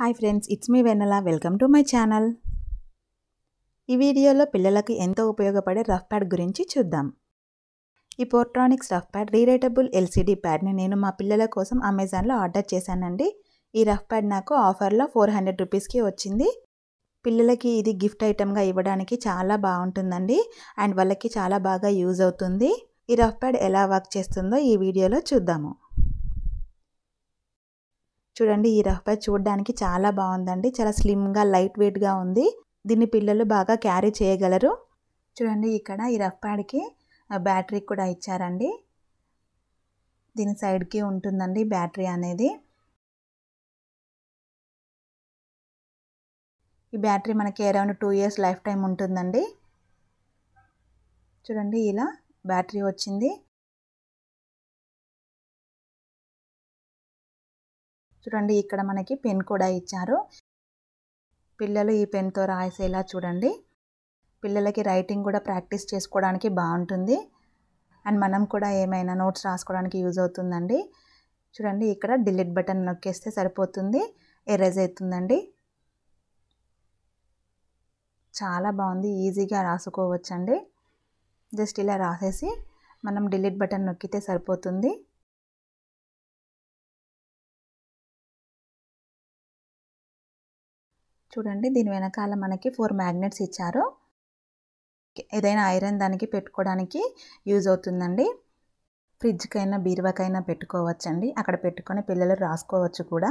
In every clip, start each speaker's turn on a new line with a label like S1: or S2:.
S1: Hi friends, it's me Vennela. Welcome to my channel. ఈ వీడియోలో పిల్లలకు ఎంతో ఉపయోగపడే రఫ్ ప్యాడ్ గురించి చూద్దాం. ఈ Portronics rough pad rewritable LCD ప్యాడ్ని నేను మా పిల్లల కోసం అమెజాన్లో ఆర్డర్ చేశానండి. ఈ రఫ్ ప్యాడ్ నాకు ఆఫర్లో 400 రూపీస్కి వచ్చింది. పిల్లలకి ఇది గిఫ్ట్ ఐటమ్గా ఇవ్వడానికి చాలా బాగుంటుందండి అండ్ వాళ్ళకి చాలా బాగా యూజ్ అవుతుంది. ఈ రఫ్ ప్యాడ్ ఎలా వర్క్ చేస్తుందో ఈ వీడియోలో చూద్దాము. చూడండి, ఈ రఫ్ ప్యాడ్ చూడడానికి చాలా బాగుందండి. చాలా స్లిమ్గా లైట్ వెయిట్గా ఉంది. దీన్ని పిల్లలు బాగా క్యారీ చేయగలరు. చూడండి, ఇక్కడ ఈ రఫ్ ప్యాడ్కి బ్యాటరీ కూడా ఇచ్చారండి. దీని సైడ్కి ఉంటుందండి బ్యాటరీ అనేది. ఈ బ్యాటరీ మనకి అరౌండ్ 2 years లైఫ్ టైం ఉంటుందండి. చూడండి, ఇలా బ్యాటరీ వచ్చింది. చూడండి, ఇక్కడ మనకి పెన్ కూడా ఇచ్చారు. పిల్లలు ఈ పెన్తో రాసేలా చూడండి. పిల్లలకి రైటింగ్ కూడా ప్రాక్టీస్ చేసుకోవడానికి బాగుంటుంది అండ్ మనం కూడా ఏమైనా నోట్స్ రాసుకోవడానికి యూజ్ అవుతుందండి. చూడండి, ఇక్కడ డిలీట్ బటన్ నొక్కేస్తే సరిపోతుంది, ఎరేజ్ అవుతుందండి. చాలా బాగుంది, ఈజీగా రాసుకోవచ్చండి. జస్ట్ ఇలా రాసేసి మనం డిలీట్ బటన్ నొక్కితే సరిపోతుంది. చూడండి, దీని వెనకాల మనకి 4 మ్యాగ్నెట్స్ ఇచ్చారు. ఏదైనా ఐరన్ దానికి పెట్టుకోవడానికి యూజ్ అవుతుందండి. ఫ్రిడ్జ్కైనా బీరువాకైనా పెట్టుకోవచ్చండి. అక్కడ పెట్టుకొని పిల్లలు రాసుకోవచ్చు కూడా.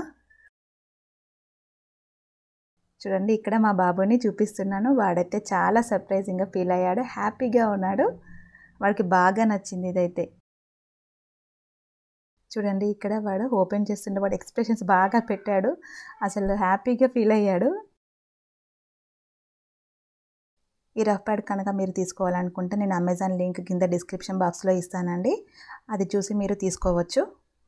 S1: చూడండి, ఇక్కడ మా బాబుని చూపిస్తున్నాను. వాడైతే చాలా సర్ప్రైజింగ్గా ఫీల్ అయ్యాడు, హ్యాపీగా ఉన్నాడు. వాడికి బాగా నచ్చింది ఇదైతే. చూడండి, ఇక్కడ వాడు ఓపెన్ చేస్తుంటే వాడు ఎక్స్ప్రెషన్స్ బాగా పెట్టాడు. అసలు హ్యాపీగా ఫీల్ అయ్యాడు. ఈ రఫ్ ప్యాడ్ కనుక మీరు తీసుకోవాలనుకుంటే నేను అమెజాన్ లింక్ కింద డిస్క్రిప్షన్ బాక్స్లో ఇస్తానండి. అది చూసి మీరు తీసుకోవచ్చు.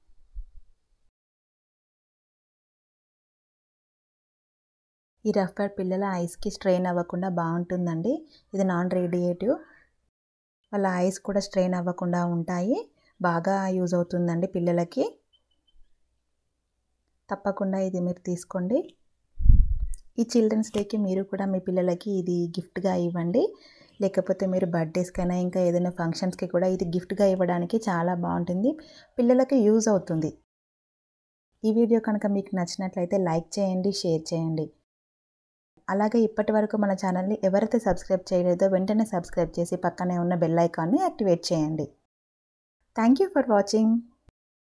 S1: ఈ రఫ్ ప్యాడ్ పిల్లల ఐస్కి స్ట్రెయిన్ అవ్వకుండా బాగుంటుందండి. ఇది నాన్ రేడియేటివ్, వాళ్ళ ఐస్ కూడా స్ట్రెయిన్ అవ్వకుండా ఉంటాయి. బాగా యూజ్ అవుతుందండి పిల్లలకి. తప్పకుండా ఇది మీరు తీసుకోండి. ఈ చిల్డ్రన్స్ డేకి మీరు కూడా మీ పిల్లలకి ఇది గిఫ్ట్గా ఇవ్వండి. లేకపోతే మీరు బర్త్డేస్కైనా ఇంకా ఏదైనా ఫంక్షన్స్కి కూడా ఇది గిఫ్ట్గా ఇవ్వడానికి చాలా బాగుంటుంది. పిల్లలకి యూజ్ అవుతుంది. ఈ వీడియో కనుక మీకు నచ్చినట్లయితే లైక్ చేయండి, షేర్ చేయండి. అలాగే ఇప్పటి వరకు మన ఛానల్ని ఎవరైతే సబ్స్క్రైబ్ చేయలేదో వెంటనే సబ్స్క్రైబ్ చేసి పక్కనే ఉన్న బెల్ ఐకాన్ని యాక్టివేట్ చేయండి. Thank you for watching.